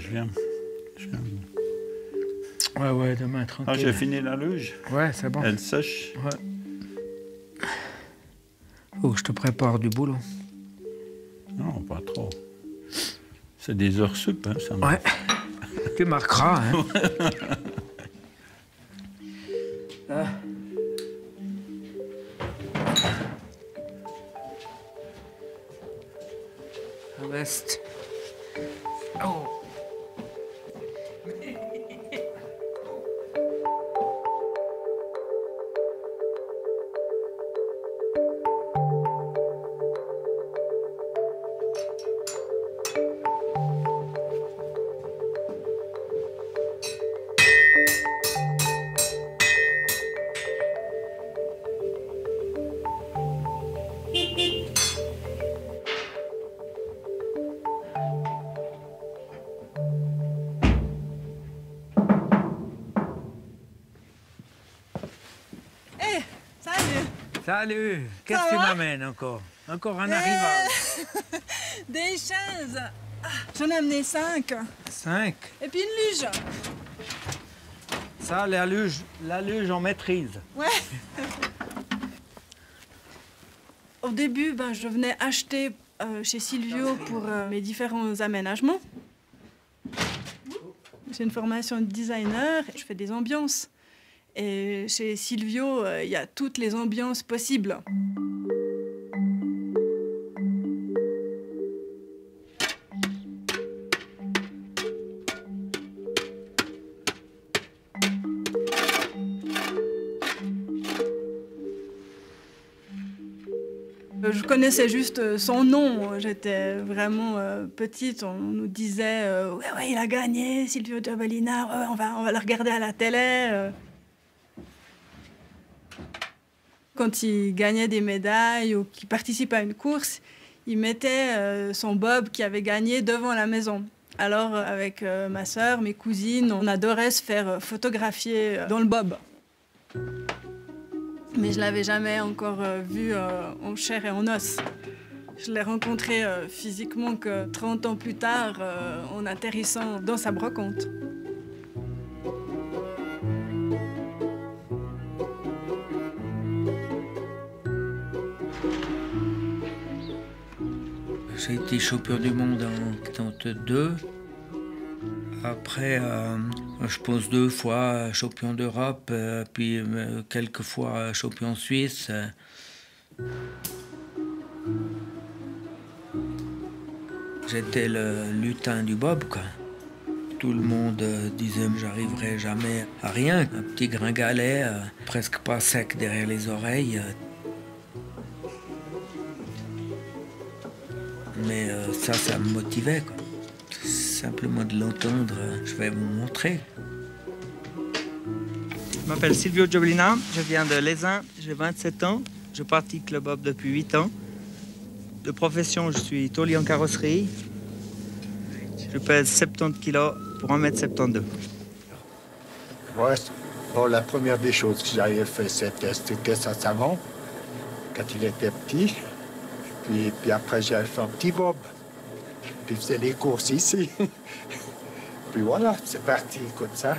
je viens. Ouais, demain, tranquille. Ah, j'ai fini la luge. Ouais, c'est bon. Elle sèche. Ouais. Faut que je te prépare du boulot. Non, pas trop. C'est des heures sup, hein, ça. Ouais. Tu marqueras, hein. Ah. La veste. Oh. Salut. Qu'est-ce que tu m'amènes encore? Encore un arrivage. Des chaises. J'en ai amené 5. 5. Et puis une luge. Ça, la luge on maîtrise. Ouais. Au début, je venais acheter chez Silvio pour mes différents aménagements. J'ai une formation de designer, je fais des ambiances. Et chez Silvio, il y a toutes les ambiances possibles. Je connaissais juste son nom. J'étais vraiment petite. On nous disait ouais, il a gagné, Silvio Giobalina. Ouais, on va le regarder à la télé. Quand il gagnait des médailles ou qu'il participait à une course, il mettait son bob qu'il avait gagné devant la maison. Alors, avec ma sœur, mes cousines, on adorait se faire photographier dans le bob. Mais je ne l'avais jamais encore vu en chair et en os. Je l'ai rencontré physiquement que 30 ans plus tard, en atterrissant dans sa brocante. J'ai été champion du monde en 82. Après, je pense 2 fois champion d'Europe, puis quelques fois champion suisse. J'étais le lutin du bob, quoi. Tout le monde disait que j'arriverais jamais à rien. Un petit gringalet, presque pas sec derrière les oreilles. Mais ça me motivait, quoi. Simplement de l'entendre, je vais vous montrer. Je m'appelle Silvio Giobalina, je viens de Lézin, j'ai 27 ans, je pratique le bob depuis 8 ans. De profession, je suis taulier en carrosserie. Je pèse 70 kg pour 1m72. Ouais, bon, la première des choses que j'avais fait, c'était sa savon, quand il était petit. Puis après, j'avais fait un petit bob. Puis je faisais les courses ici. Puis voilà, c'est parti, écoute ça.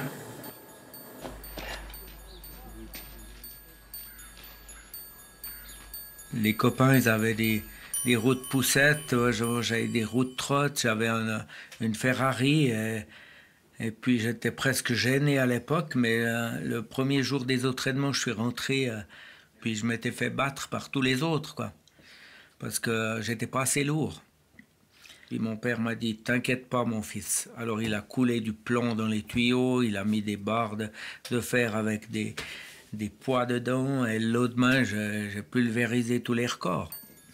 Les copains, ils avaient des roues de poussette, j'avais des roues de trotte, j'avais une Ferrari. Et puis j'étais presque gêné à l'époque, mais le premier jour des entraînements, je suis rentré, puis je m'étais fait battre par tous les autres, quoi. Parce que j'étais pas assez lourd. Puis mon père m'a dit « T'inquiète pas, mon fils ». Alors il a coulé du plomb dans les tuyaux, il a mis des barres de fer avec des poids dedans, et le lendemain, j'ai pulvérisé tous les records.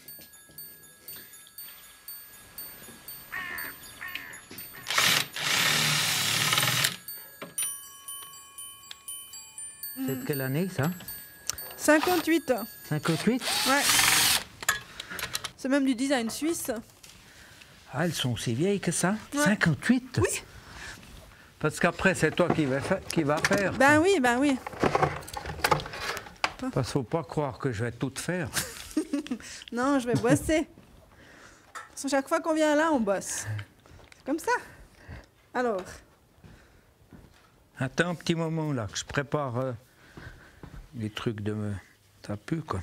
C'est de quelle année, ça? 58. 58? Ouais. C'est même du design suisse. Ah, elles sont aussi vieilles que ça? Ouais. 58? Oui. Parce qu'après, c'est toi qui va faire. Ben oui, ben oui. Parce qu'il ne faut pas croire que je vais tout faire. Non, je vais bosser. Chaque fois qu'on vient là, on bosse. C'est comme ça. Alors, Attends un petit moment là, que je prépare les trucs de me... Ça pue quoi.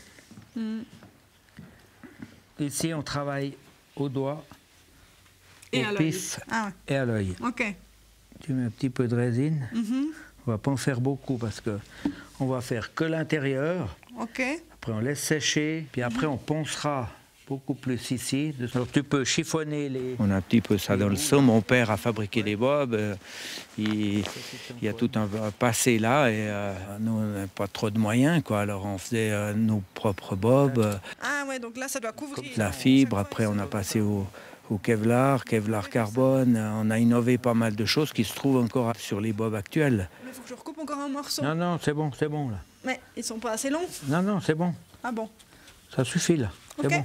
Ici on travaille au doigt, et au à l'œil. pif Ah et à l'œil. ouais, ok. Tu mets un petit peu de résine. Mhm. On va pas en faire beaucoup parce que on va faire que l'intérieur. Ok. Après on laisse sécher, puis après on poncera beaucoup plus ici. Alors tu peux chiffonner les... On a un petit peu ça dans le sang. Mon père a fabriqué des bobs. Il y a tout un passé là et nous on n'a pas trop de moyens quoi. Alors on faisait nos propres bobs, Ah ouais, donc là, ça doit couvrir. la fibre. Après on a passé au Kevlar carbone. On a innové pas mal de choses qui se trouvent encore sur les bobs actuels. Mais il faut que je recoupe encore un morceau. Non, c'est bon là. Mais ils sont pas assez longs. Non, c'est bon. Ah bon. Ça suffit là. C'est Ok. bon.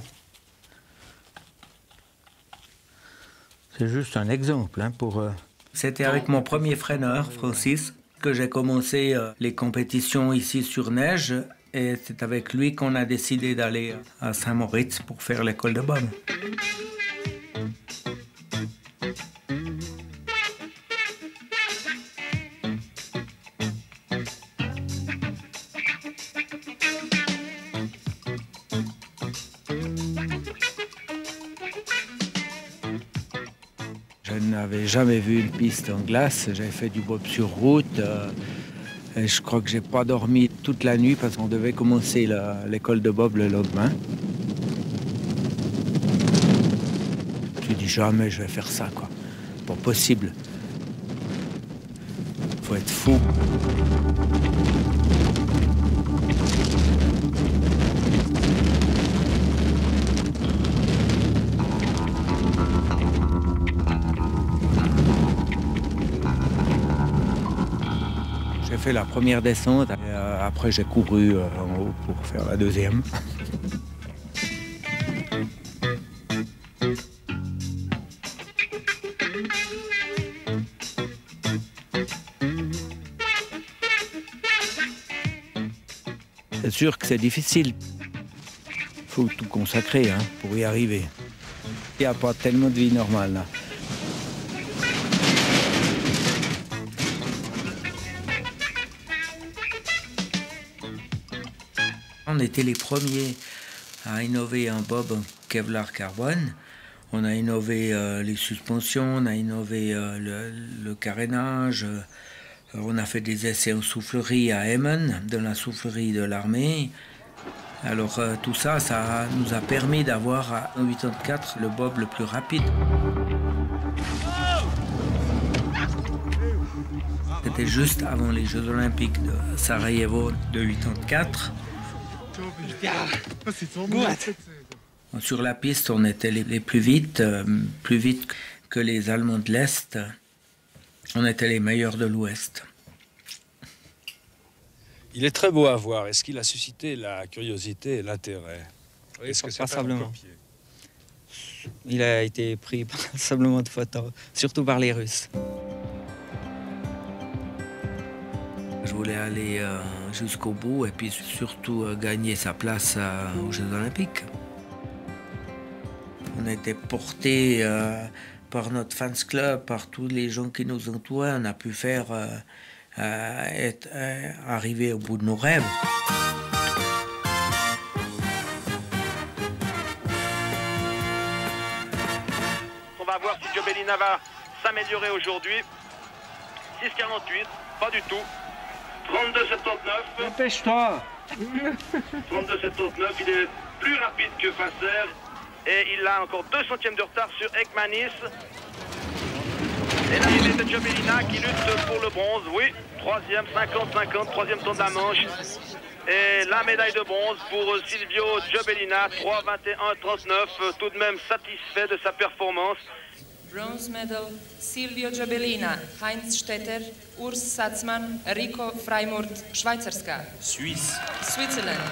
C'est juste un exemple pour... C'était avec mon premier freineur, Francis, que j'ai commencé les compétitions ici sur neige. Et c'est avec lui qu'on a décidé d'aller à Saint-Moritz pour faire l'école de bob. Je n'avais jamais vu une piste en glace. J'avais fait du bob sur route. Et je crois que j'ai pas dormi toute la nuit parce qu'on devait commencer l'école de bob le lendemain. Je me dis jamais je vais faire ça quoi. Pas possible. Faut être fou. J'ai fait la première descente, et, après j'ai couru en haut pour faire la deuxième. C'est sûr que c'est difficile. Il faut tout consacrer pour y arriver. Il n'y a pas tellement de vie normale là. On était les premiers à innover un bob en Kevlar carbone. On a innové les suspensions, on a innové le carénage. On a fait des essais en soufflerie à Emmen, dans la soufflerie de l'armée. Alors tout ça, ça nous a permis d'avoir en 84 le bob le plus rapide. C'était juste avant les Jeux Olympiques de Sarajevo de 84. Sur la piste, on était les plus vite que les Allemands de l'Est. On était les meilleurs de l'Ouest. Il est très beau à voir. Est-ce qu'il a suscité la curiosité et l'intérêt? Est-ce que c'est Passablement. Il a été pris passablement de photos, surtout par les Russes. Je voulais aller jusqu'au bout et puis surtout gagner sa place aux Jeux Olympiques. On a été portés par notre fans club, par tous les gens qui nous entouraient. On a pu faire arriver au bout de nos rêves. On va voir si Giobellina va s'améliorer aujourd'hui. 6,48, pas du tout. 32,79. Dépêche-toi! 32,79, il est plus rapide que Fasser. Et il a encore 2 centièmes de retard sur Ekmanis. Et l'arrivée de Giobellina qui lutte pour le bronze. Oui, troisième, 50-50, troisième tour de la manche. Et la médaille de bronze pour Silvio Giobellina, 3,21,39, tout de même satisfait de sa performance. Bronze medal Silvio Giobellina, Heinz Stetter, Urs Satzmann, Rico Freimurt, Schweizerska. Suisse. Switzerland.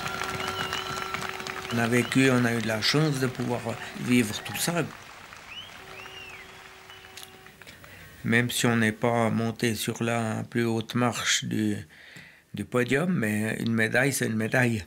On a vécu, on a eu de la chance de pouvoir vivre tout ça. Même si on n'est pas monté sur la plus haute marche du podium, mais une médaille, c'est une médaille.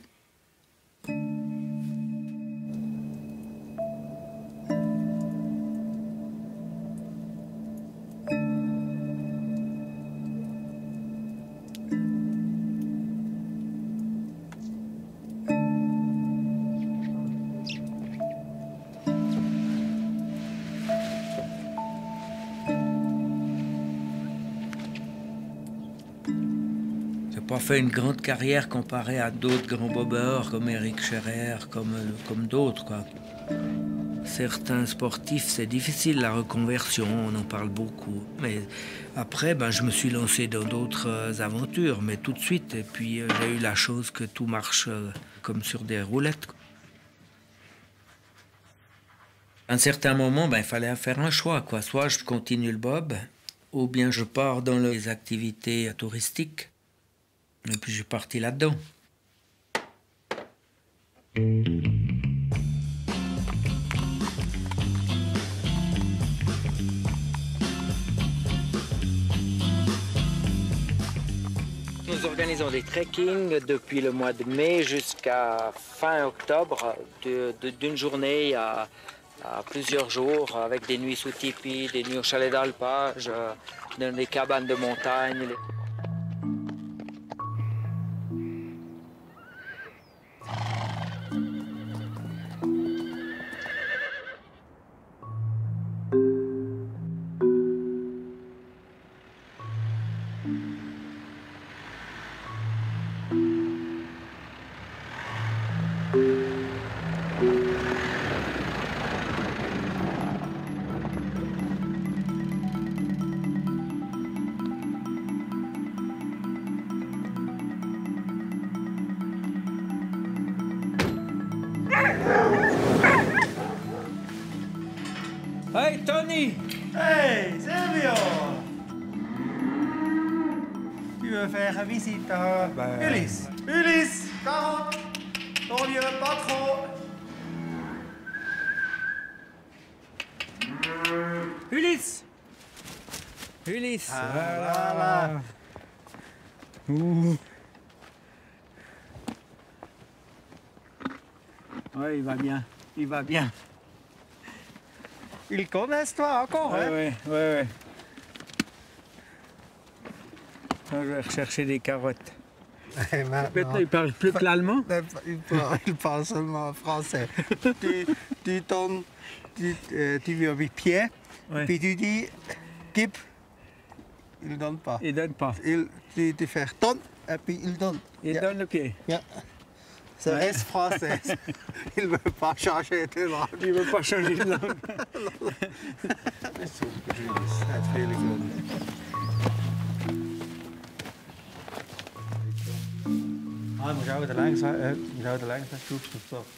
pas fait une grande carrière comparé à d'autres grands bobeurs comme Eric Scherer, comme d'autres, quoi. Certains sportifs, c'est difficile la reconversion, on en parle beaucoup. Mais après, je me suis lancé dans d'autres aventures, mais tout de suite. Et puis j'ai eu la chance que tout marche comme sur des roulettes. À un certain moment, il fallait faire un choix, quoi. Soit je continue le bob, ou bien je pars dans les activités touristiques. Et puis je suis parti là-dedans. Nous organisons des trekking depuis le mois de mai jusqu'à fin octobre, d'une journée à plusieurs jours, avec des nuits sous tipi, des nuits au chalet d'alpage, dans des cabanes de montagne. Hey Tony! Hey Silvio! Tu veux faire visite à Ulysse? Ulysse! 40! Ton vieux patron! Ulysse! Ulysse! Voilà! Ouh. Ouais, il va bien. Il va bien. Ils connaissent toi encore, hein? Ouais. Je vais rechercher des carottes. Peut-être il parle plus que l'allemand. Il parle seulement français. Tu veux avec pied, puis tu dis gib, il ne donne pas. Il donne pas. Tu fais donne, et puis il donne. Il donne le pied. Ja. Ça reste français. Il ne veut pas changer de langue. Il ne veut pas changer de langue. Dat is natuurlijk goed. We zouden er langs naartoe stoppen.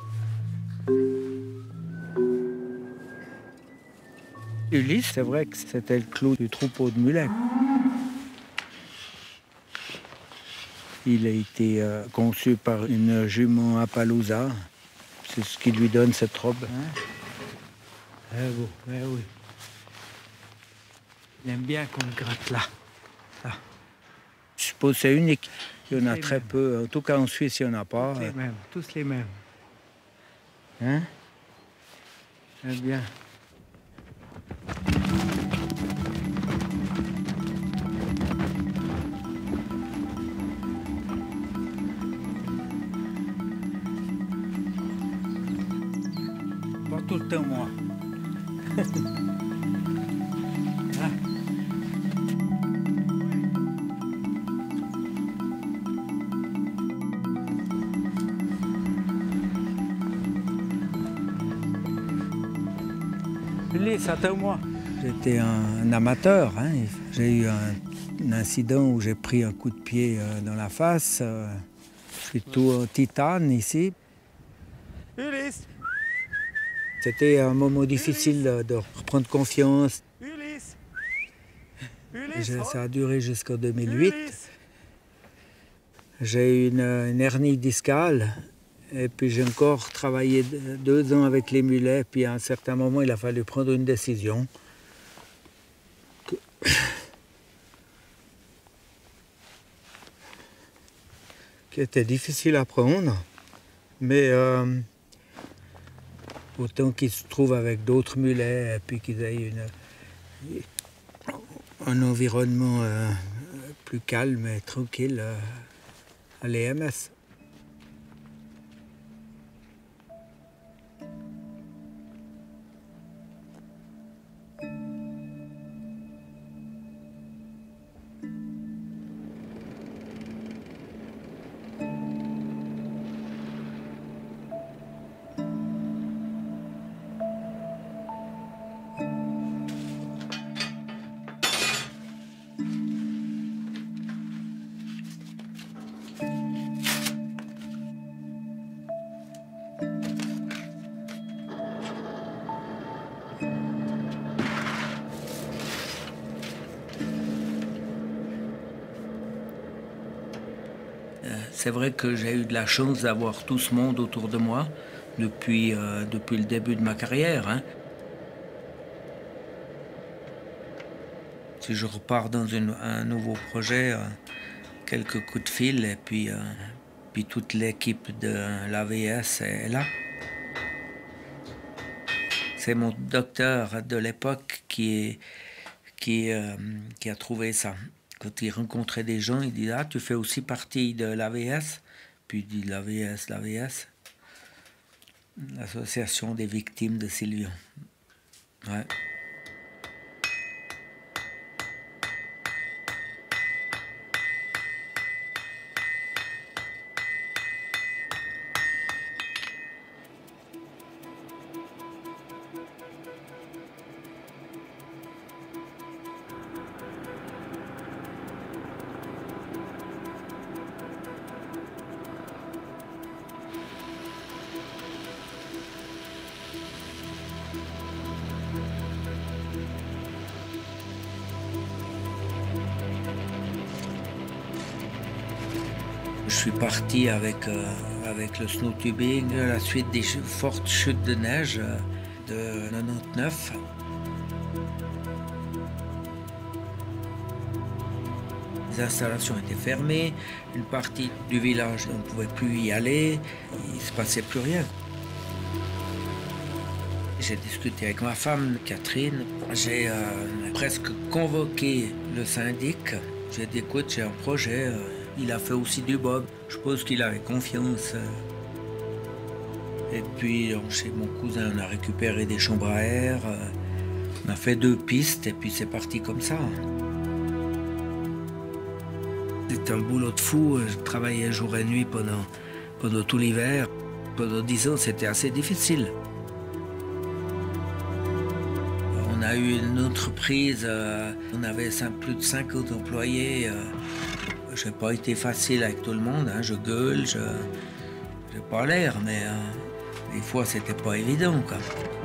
Ulysse, c'est vrai que c'était le clou du troupeau de mulets. Il a été conçu par une jument Appaloosa. C'est ce qui lui donne cette robe. Oui. Il aime bien qu'on le gratte là. Je suppose que c'est unique. Il y en a très peu. En tout cas, en Suisse, il n'y en a pas. Tous les mêmes. Hein? J'aime bien. Pas tout le temps, moi. Hein? Ulysse, attends moi. J'étais un amateur. Hein. J'ai eu un incident où j'ai pris un coup de pied dans la face. Je suis tout en titane ici. Ulysse! C'était un moment difficile de reprendre confiance. Ulysse! Ça a duré jusqu'en 2008. Ulysse! J'ai eu une hernie discale. Et puis j'ai encore travaillé 2 ans avec les mulets. Puis à un certain moment, il a fallu prendre une décision. Qui était difficile à prendre. Mais autant qu'ils se trouvent avec d'autres mulets et puis qu'ils aient un environnement plus calme et tranquille à l'EMS. C'est vrai que j'ai eu de la chance d'avoir tout ce monde autour de moi depuis le début de ma carrière. Hein. Si je repars dans un nouveau projet, quelques coups de fil et puis toute l'équipe de l'AVS est là. C'est mon docteur de l'époque qui a trouvé ça. Quand il rencontrait des gens, il dit « Ah, tu fais aussi partie de l'AVS ?» Puis il dit « l'AVS, l'Association des victimes de Silvio. » Ouais. Je suis parti avec le snow tubing à la suite des fortes chutes de neige de 99. Les installations étaient fermées, une partie du village on ne pouvait plus y aller, il ne se passait plus rien. J'ai discuté avec ma femme, Catherine, j'ai presque convoqué le syndic. J'ai dit écoute, j'ai un projet. Il a fait aussi du bob. Je pense qu'il avait confiance. Et puis, chez mon cousin, on a récupéré des chambres à air. On a fait 2 pistes et puis c'est parti comme ça. C'était un boulot de fou. Je travaillais jour et nuit pendant tout l'hiver. Pendant 10 ans, c'était assez difficile. On a eu une entreprise. On avait plus de 50 employés. Je n'ai pas été facile avec tout le monde, hein. Je gueule, je n'ai pas l'air, mais des fois c'était pas évident, quoi.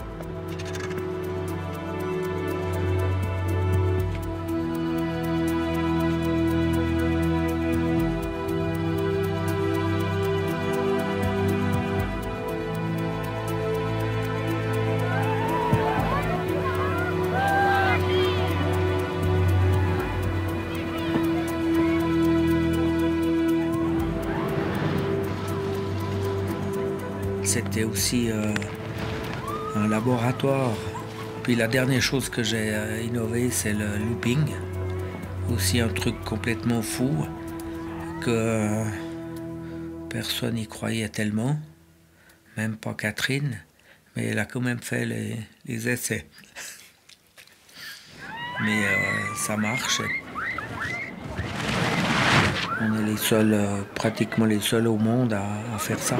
C'était aussi un laboratoire. Puis la dernière chose que j'ai innové, c'est le looping. Aussi un truc complètement fou que personne n'y croyait tellement, même pas Catherine, mais elle a quand même fait les essais. Mais ça marche. On est les seuls, pratiquement les seuls au monde à faire ça.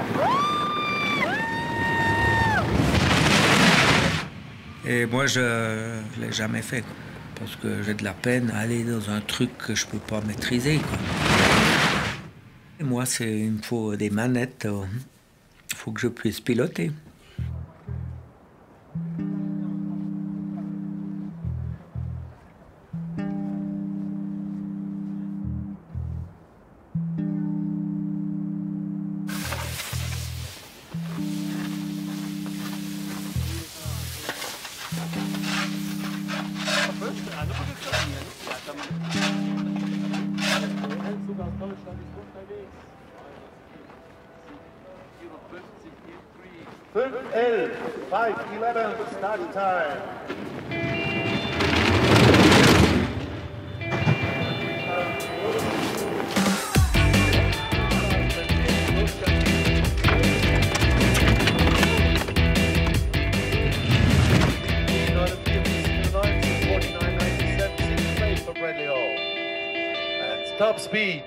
Et moi, je ne l'ai jamais fait, quoi, parce que j'ai de la peine à aller dans un truc que je ne peux pas maîtriser, quoi. Et moi, il me faut des manettes, il faut que je puisse piloter. L 5:11 start time. Top speed.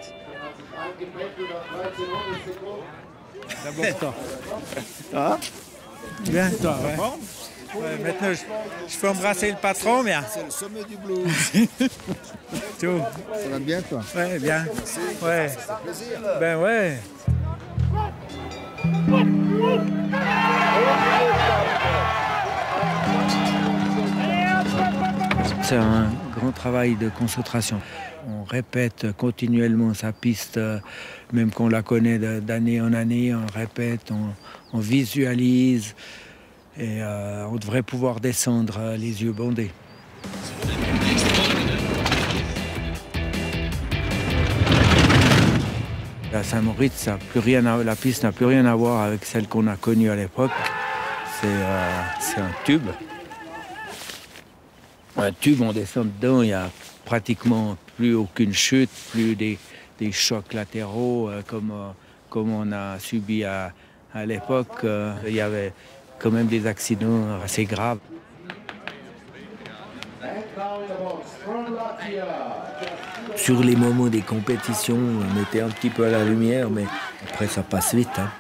D'abord toi. Ah, bien toi, ouais. Ouais, maintenant, je peux embrasser le patron, bien. C'est le sommet du blues. Tout. Ça va bien, toi? Ouais, bien. Merci. Ouais. Ça fait plaisir. Ben ouais. C'est un grand travail de concentration. On répète continuellement sa piste, même qu'on la connaît d'année en année, on répète, on visualise et on devrait pouvoir descendre les yeux bandés. À Saint-Moritz, la piste n'a plus rien à voir avec celle qu'on a connue à l'époque. C'est un tube. Un tube, on descend dedans, il n'y a pratiquement plus aucune chute, plus des chocs latéraux comme on a subi à l'époque. Il y avait quand même des accidents assez graves. Sur les moments des compétitions, on était un petit peu à la lumière, mais après ça passe vite. Hein.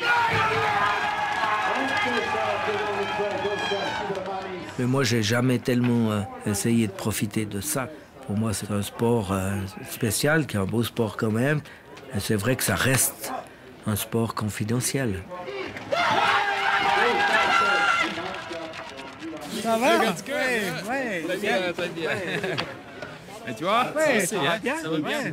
Mais moi, j'ai jamais tellement essayé de profiter de ça. Pour moi, c'est un sport spécial, qui est un beau sport quand même. Et c'est vrai que ça reste un sport confidentiel. Ça va? Ouais. Et tu vois, ouais, ça va bien. Ça va bien.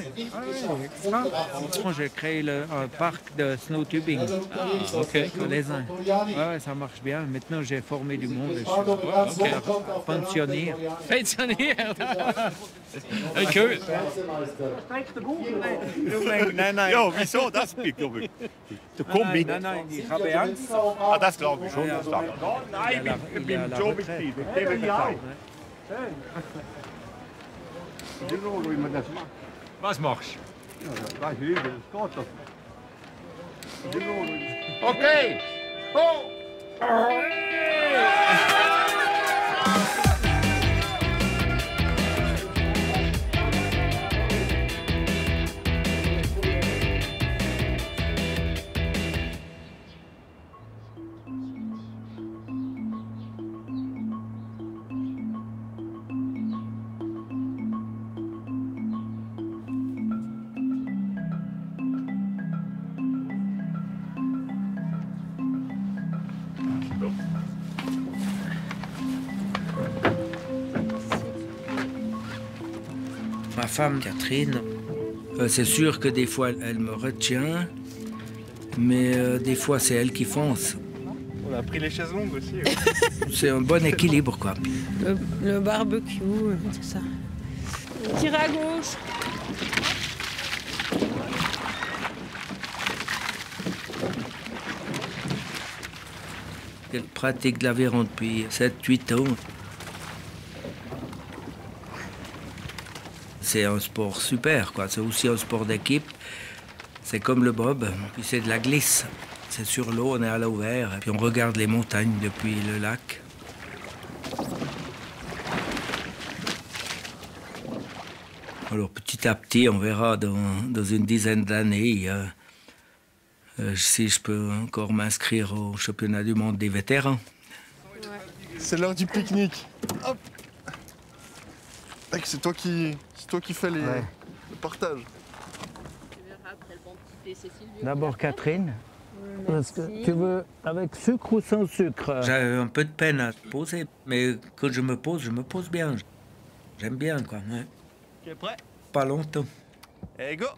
J'ai créé un parc de snow tubing. Ok. Les uns. Ouais, ça marche bien. Maintenant, j'ai formé du monde. Je suis pensionnaire. Pensionnaire. Cool. Nein. Ja, wieso? Das glaube ich. Du kommst mit. Nein, ich habe Angst. Ah, das glaube ich schon. Nein, ich bin schon Betrieb. Ich gebe dir auch. Was machst du? Okay. Oh. Ma femme, Catherine, c'est sûr que des fois, elle me retient, mais des fois, c'est elle qui fonce. On a pris les chaises longues aussi. Ouais. C'est un bon équilibre, quoi. Le barbecue, tout ça. Tire à gauche. Elle pratique l'aviron depuis 7-8 ans. C'est un sport super, quoi. C'est aussi un sport d'équipe. C'est comme le bob, puis c'est de la glisse. C'est sur l'eau, on est à l'ouvert, et puis on regarde les montagnes depuis le lac. Alors petit à petit, on verra dans une dizaine d'années si je peux encore m'inscrire au championnat du monde des vétérans. C'est l'heure du pique-nique. Hop. C'est toi qui fais le partage. D'abord Catherine. Est-ce que tu veux avec sucre ou sans sucre? J'avais un peu de peine à poser, mais quand je me pose bien. J'aime bien, quoi. Ouais. Tu es prêt? Pas longtemps. Et go!